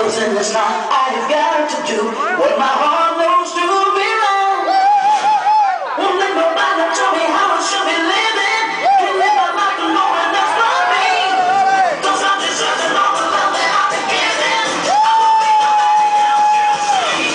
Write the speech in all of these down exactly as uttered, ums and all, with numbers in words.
cause in this life I've got to do what my heart knows to be wrong. Won't let nobody tell me how I should be living. Can't live my life alone, and that's for me. Cause I'm deserving all the love that I've been given. I won't be nobody else you see.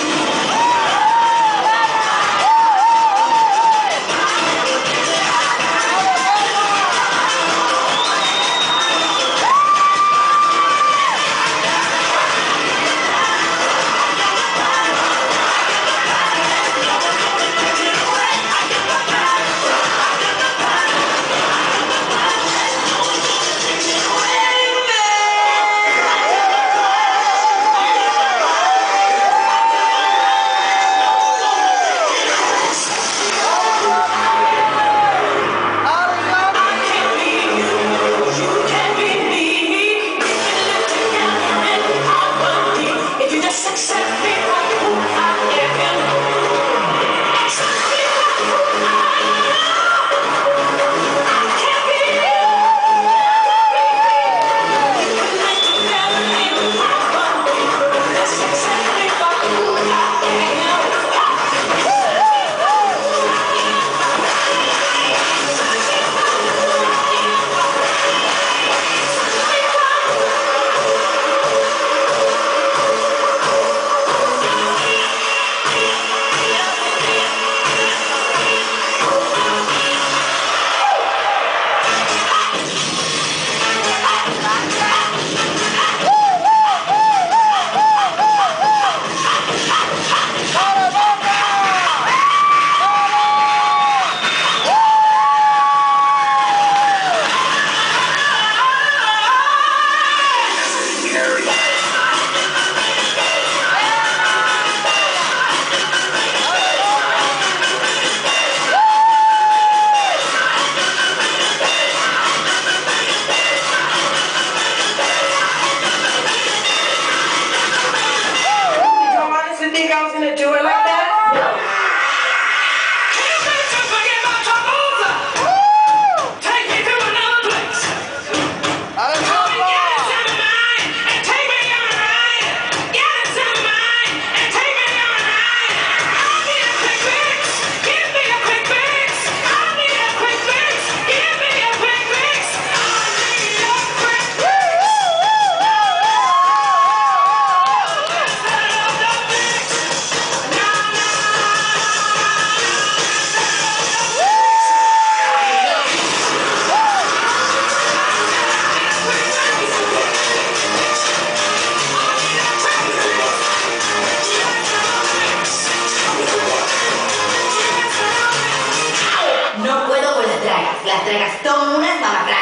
Las dragastonas, mamá.